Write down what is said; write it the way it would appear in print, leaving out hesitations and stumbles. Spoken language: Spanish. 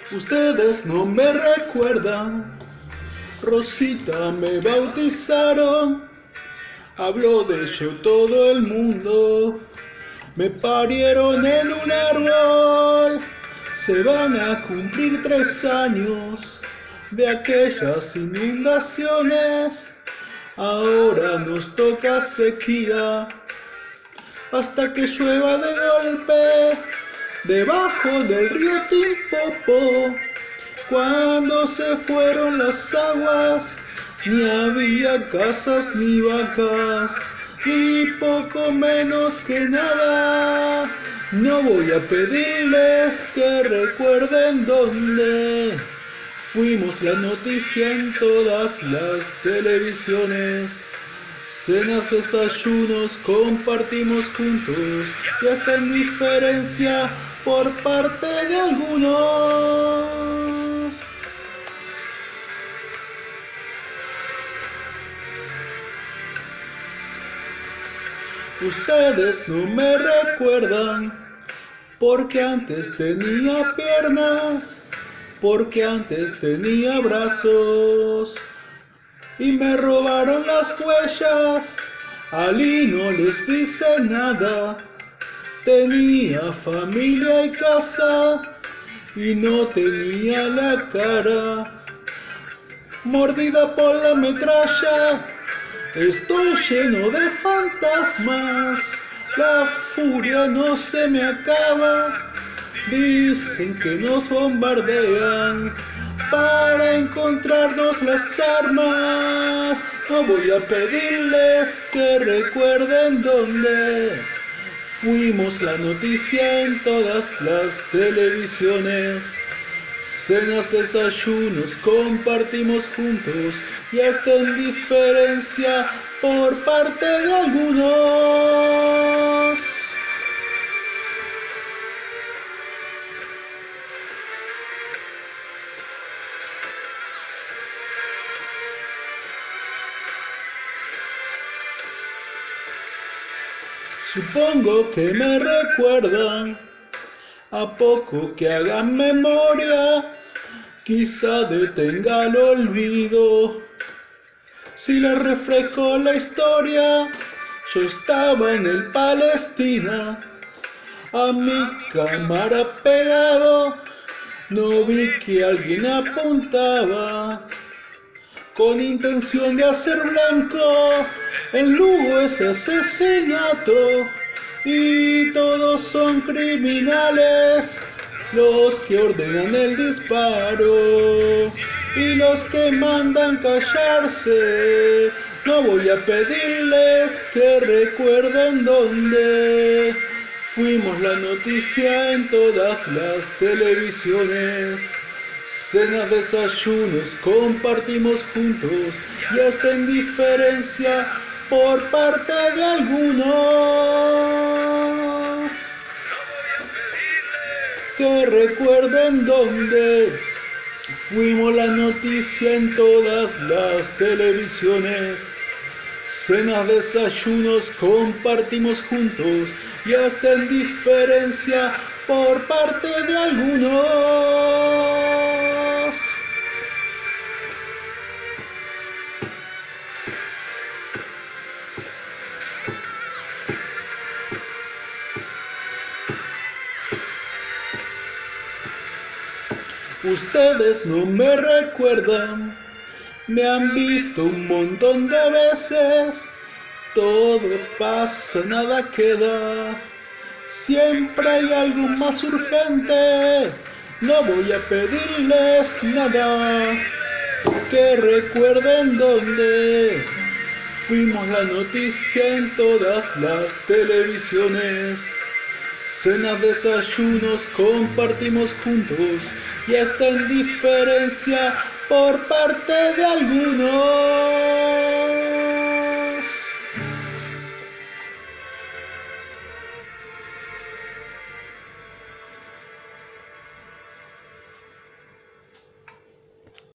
Ustedes no me recuerdan, Rosita me bautizaron, habló de ello todo el mundo, me parieron en un árbol, se van a cumplir 3 años de aquellas inundaciones, ahora nos toca sequía, hasta que llueva de golpe, debajo del río Timpopo. Cuando se fueron las aguas, ni había casas ni vacas, y poco menos que nada. No voy a pedirles que recuerden dónde fuimos la noticia en todas las televisiones. Cenas, desayunos, compartimos juntos y hasta en diferencia por parte de algunos. Ustedes no me recuerdan porque antes tenía piernas, porque antes tenía brazos y me robaron las huellas. Ali no les dice nada, tenía familia y casa y no tenía la cara mordida por la metralla. Estoy lleno de fantasmas, la furia no se me acaba. Dicen que nos bombardean para encontrarnos las armas. No voy a pedirles que recuerden dónde fuimos la noticia en todas las televisiones. Cenas, desayunos, compartimos juntos y hasta en diferencia por parte de algunos. Supongo que me recuerdan, a poco que hagan memoria, quizá detenga el olvido. Si les refresco la historia, yo estaba en el Palestina, a mi cámara pegado, no vi que alguien apuntaba, con intención de hacer blanco en Lugo ese asesinato. Y todos son criminales, los que ordenan el disparo y los que mandan callarse. No voy a pedirles que recuerden dónde fuimos la noticia en todas las televisiones. Cenas, desayunos, compartimos juntos y hasta en diferencia por parte de algunos. Que recuerden dónde fuimos la noticia en todas las televisiones. Cenas, desayunos, compartimos juntos y hasta en diferencia por parte de algunos. Ustedes no me recuerdan, me han visto un montón de veces, todo pasa, nada queda, siempre hay algo más urgente, no voy a pedirles nada, que recuerden dónde fuimos la noticia en todas las televisiones. Cenas, desayunos, compartimos juntos y hasta en diferencia por parte de algunos.